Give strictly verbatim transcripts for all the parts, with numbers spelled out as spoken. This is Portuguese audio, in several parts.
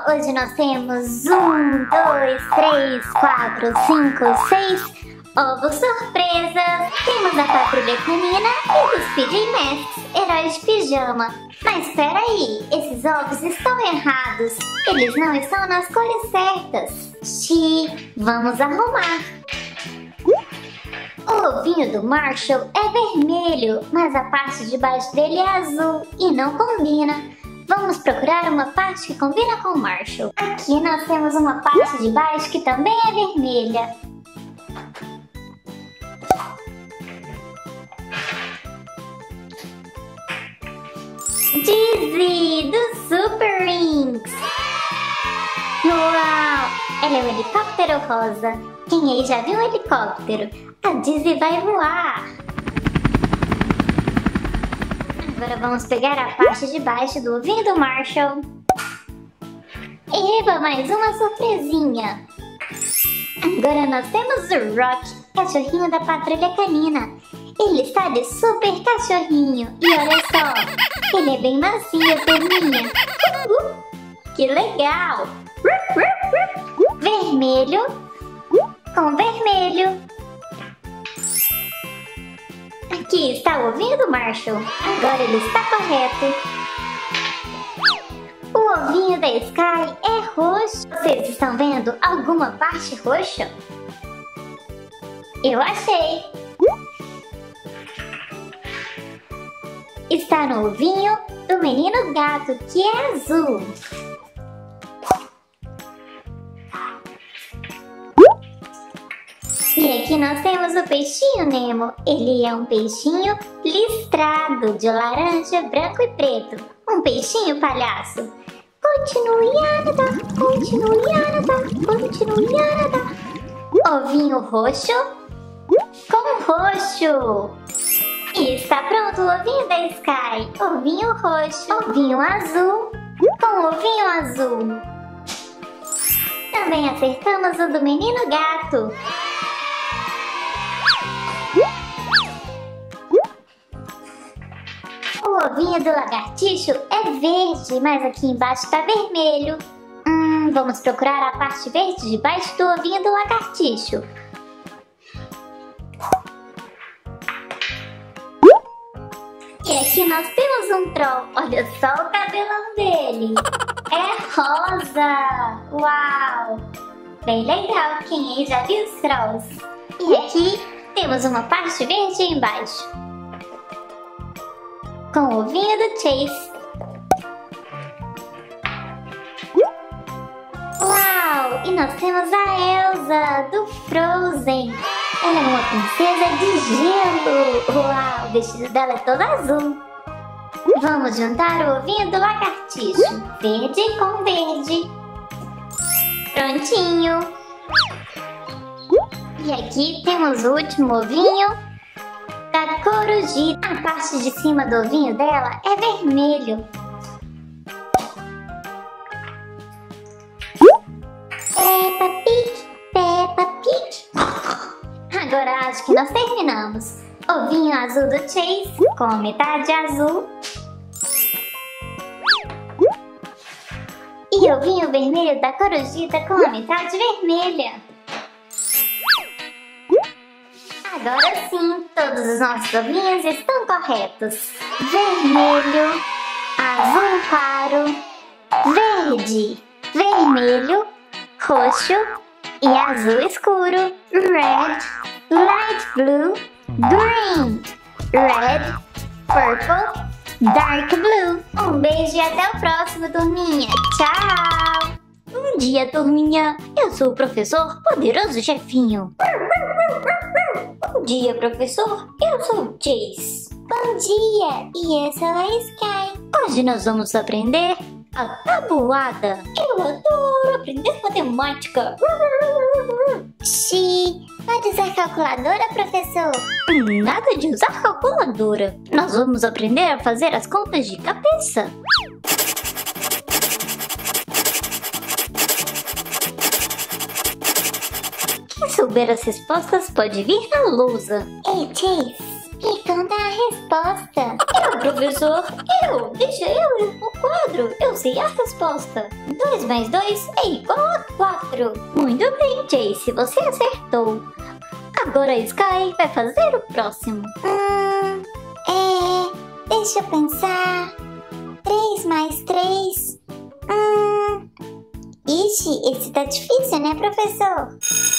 Ó, hoje nós temos um, dois, três, quatro, cinco, seis ovos surpresas. Temos a Patrulha Canina e os P J Masks, heróis de pijama. Mas espera aí, esses ovos estão errados. Eles não estão nas cores certas. Xi, vamos arrumar. O ovinho do Marshall é vermelho, mas a parte de baixo dele é azul e não combina. Vamos procurar uma parte que combina com o Marshall. Aqui nós temos uma parte de baixo que também é vermelha. Dizzy, do Super Wings. Uau! Ela é um helicóptero rosa. Quem aí já viu um helicóptero? A Dizzy vai voar. Agora vamos pegar a parte de baixo do ovinho do Marshall. Eba, mais uma surpresinha. Agora nós temos o Rock, cachorrinho da Patrulha Canina. Ele está de super cachorrinho. E olha só, ele é bem macio, turminha. Uh, que legal! Vermelho com vermelho. Aqui está o ovinho do Marshall. Agora ele está correto. O ovinho da Sky é roxo. Vocês estão vendo alguma parte roxa? Eu achei. Está no ovinho do menino gato, que é azul. E aqui nós temos o peixinho Nemo. Ele é um peixinho listrado de laranja, branco e preto. Um peixinho palhaço. Continue a nadar, continue a nadar, continue a nadar. Ovinho roxo com roxo. E está pronto o ovinho da Sky. Ovinho roxo, ovinho azul com ovinho azul. Também acertamos o do menino gato. O ovinho do lagartixo é verde, mas aqui embaixo está vermelho. Hum, vamos procurar a parte verde de baixo do ovinho do lagartixo. E aqui nós temos um troll. Olha só o cabelão dele. É rosa. Uau! Bem legal. Quem aí já viu os trolls? E aqui temos uma parte verde embaixo, com o ovinho do Chase. Uau! E nós temos a Elsa, do Frozen. Ela é uma princesa de gelo. Uau! O vestido dela é todo azul. Vamos juntar o ovinho do lagartixo. Verde com verde. Prontinho. E aqui temos o último ovinho da Coruji. A parte de cima do ovinho dela é vermelho. Peppa Pig, Peppa Pig. Agora acho que nós terminamos. Ovinho azul do Chase com a metade azul. E ovinho vermelho da Corujita com a metade vermelha. Agora sim, todos os nossos ovinhos estão corretos. Vermelho, azul claro, verde, vermelho, roxo e azul escuro. Red, light blue, green, red, purple, dark blue. Um beijo e até o próximo, turminha. Tchau! Bom dia, turminha. Eu sou o professor Poderoso Chefinho. Bom dia, professor. Eu sou o Chase. Bom dia. E eu sou a Sky. Hoje nós vamos aprender a tabuada. Eu adoro aprender matemática. Xi, pode usar calculadora, professor? Nada de usar calculadora. Nós vamos aprender a fazer as contas de cabeça. Quem souber as respostas pode vir na lousa. Ei, Chase, me conta a resposta. Eu, professor, eu. Deixa eu ler o quadro. Eu sei a resposta. dois mais dois é igual a quatro. Muito bem, Chase, você acertou. Agora a Sky vai fazer o próximo. Hum, é... deixa eu pensar... três mais três... Hum... Ixi, esse tá difícil, né, professor?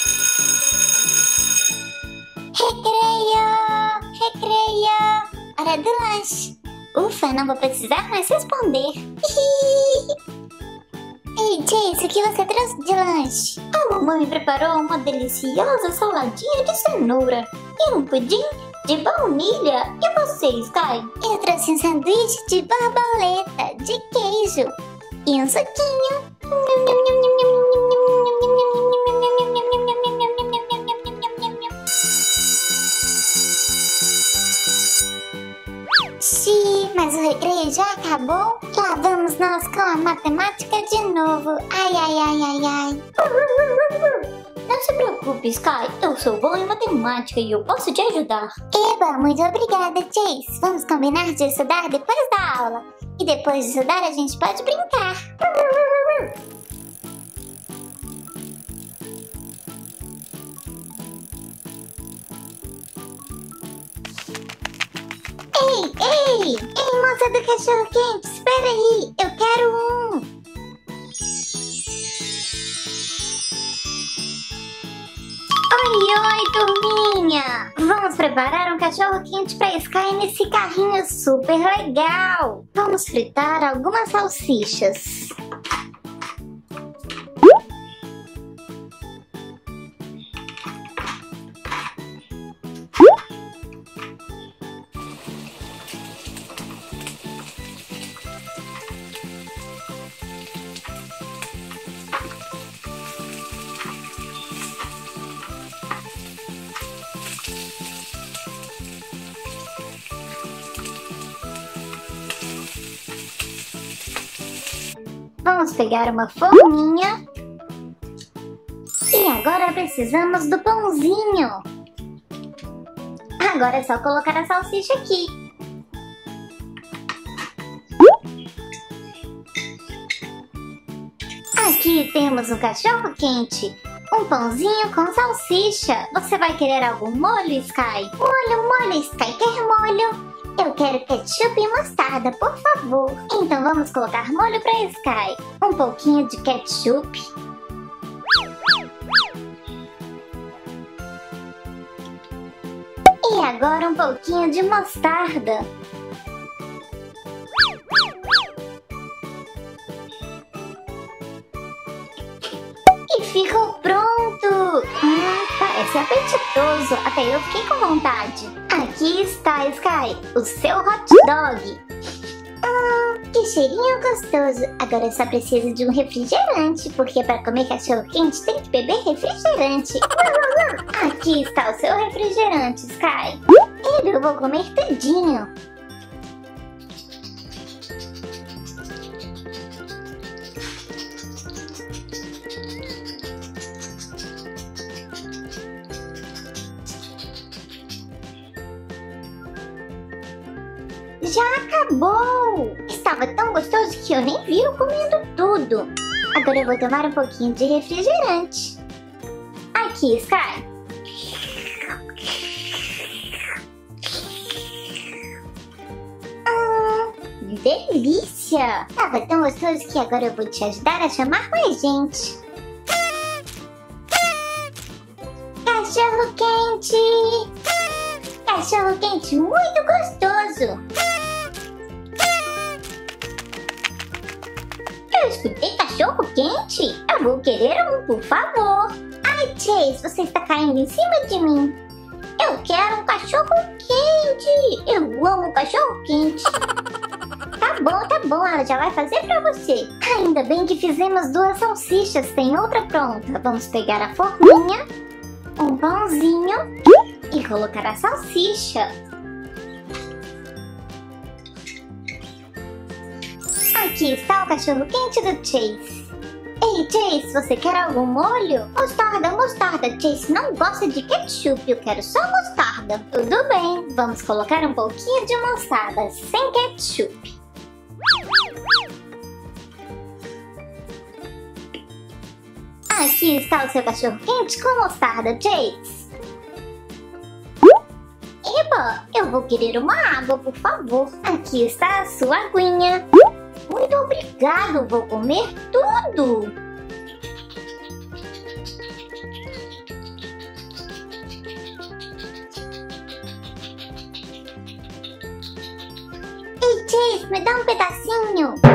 Recreio! Recreio! Hora do lanche! Ufa, não vou precisar mais responder. Ei, Chase, o que você trouxe de lanche? A mamãe preparou uma deliciosa saladinha de cenoura e um pudim de baunilha. E você, Sky? Eu trouxe um sanduíche de borboleta, de queijo e um suquinho. Xiii, mas o recreio já acabou? Lá vamos nós com a matemática de novo. Ai, ai, ai, ai, ai. Não se preocupe, Sky. Eu sou bom em matemática e eu posso te ajudar. Eba, muito obrigada, Chase. Vamos combinar de estudar depois da aula. E depois de estudar a gente pode brincar. Ei, ei! Ei, moça do cachorro quente, espera aí! Eu quero um! Oi, oi, turminha! Vamos preparar um cachorro quente pra Sky nesse carrinho super legal! Vamos fritar algumas salsichas. Vamos pegar uma forminha. E agora precisamos do pãozinho. Agora é só colocar a salsicha aqui. Aqui temos um cachorro quente, um pãozinho com salsicha. Você vai querer algum molho, Sky? Molho, molho, Sky quer molho? Eu quero ketchup e mostarda, por favor. Então vamos colocar molho para Sky. Um pouquinho de ketchup. E agora um pouquinho de mostarda. E ficou pronto! Hum, parece apetitoso. Até eu fiquei com vontade. Aqui está, Sky, o seu hot dog. Hum, que cheirinho gostoso. Agora eu só preciso de um refrigerante, porque para comer cachorro quente tem que beber refrigerante. Aqui está o seu refrigerante, Sky. E eu vou comer tudinho. Já acabou! Estava tão gostoso que eu nem vi eu comendo tudo. Agora eu vou tomar um pouquinho de refrigerante. Aqui, Sky. Hum, delícia! Estava tão gostoso que agora eu vou te ajudar a chamar mais gente. Cachorro quente! Cachorro quente muito gostoso! Eu escutei cachorro quente? Eu vou querer um, por favor. Ai, Chase, você está caindo em cima de mim. Eu quero um cachorro quente. Eu amo cachorro quente. Tá bom, tá bom, ela já vai fazer pra você. Ainda bem que fizemos duas salsichas, tem outra pronta. Vamos pegar a forminha, um pãozinho e colocar a salsicha. Aqui está o cachorro quente do Chase. Ei, Chase, você quer algum molho? Mostarda, mostarda. Chase não gosta de ketchup, eu quero só mostarda. Tudo bem, vamos colocar um pouquinho de mostarda, sem ketchup. Aqui está o seu cachorro quente com mostarda, Chase. Eba, eu vou querer uma água, por favor. Aqui está a sua aguinha. Muito obrigado, vou comer tudo. Ei, Chase, me dá um pedacinho.